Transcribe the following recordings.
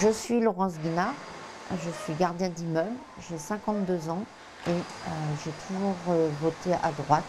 Je suis Laurence Guinard, je suis gardienne d'immeuble, j'ai 52 ans et j'ai toujours voté à droite.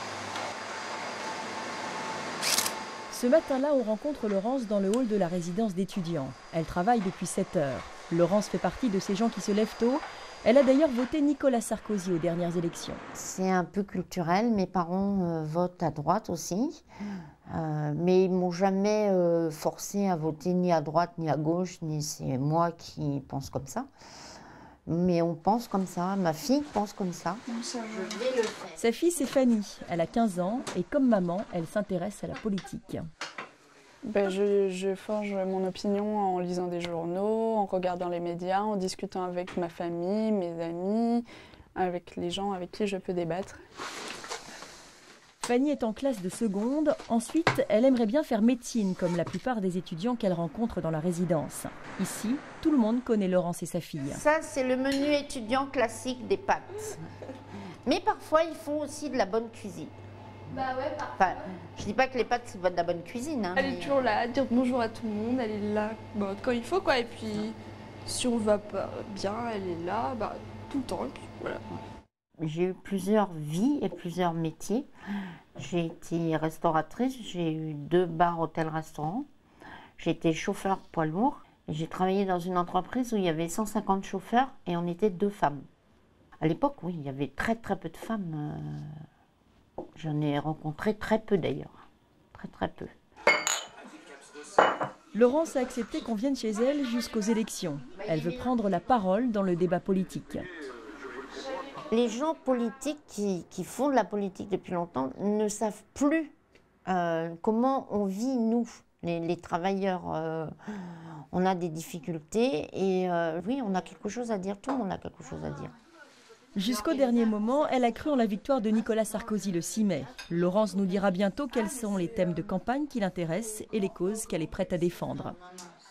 Ce matin-là, on rencontre Laurence dans le hall de la résidence d'étudiants. Elle travaille depuis 7 heures. Laurence fait partie de ces gens qui se lèvent tôt. Elle a d'ailleurs voté Nicolas Sarkozy aux dernières élections. C'est un peu culturel, mes parents votent à droite aussi, mais ils ne m'ont jamais forcé à voter ni à droite ni à gauche, ni c'est moi qui pense comme ça. Mais on pense comme ça, ma fille pense comme ça. Je vais le faire. Sa fille, c'est Fanny. Elle a 15 ans et comme maman, elle s'intéresse à la politique. Je forge mon opinion en lisant des journaux, en regardant les médias, en discutant avec ma famille, mes amis, avec les gens avec qui je peux débattre. Fanny est en classe de seconde. Ensuite, elle aimerait bien faire médecine, comme la plupart des étudiants qu'elle rencontre dans la résidence. Ici, tout le monde connaît Laurence et sa fille. Ça, c'est le menu étudiant classique des pâtes. Mais parfois, ils font aussi de la bonne cuisine. Bah ouais, parfois. Enfin, je dis pas que les pâtes, c'est pas de la bonne cuisine. Hein, Elle est toujours là, dire bonjour à tout le monde, elle est là quand il faut, quoi. Et puis, si on va pas bien, elle est là tout le temps. Et puis, voilà. J'ai eu plusieurs vies et plusieurs métiers. J'ai été restauratrice, j'ai eu 2 bars, hôtels, restaurants. J'ai été chauffeur poids lourd. J'ai travaillé dans une entreprise où il y avait 150 chauffeurs et on était 2 femmes. À l'époque, oui, il y avait très peu de femmes. J'en ai rencontré très peu d'ailleurs. Très peu. Laurence a accepté qu'on vienne chez elle jusqu'aux élections. Elle veut prendre la parole dans le débat politique. Les gens politiques qui font de la politique depuis longtemps ne savent plus comment on vit, nous, les travailleurs. On a des difficultés et oui, on a quelque chose à dire, tout le monde a quelque chose à dire. Jusqu'au dernier moment, elle a cru en la victoire de Nicolas Sarkozy le 6 mai. Laurence nous dira bientôt quels sont les thèmes de campagne qui l'intéressent et les causes qu'elle est prête à défendre.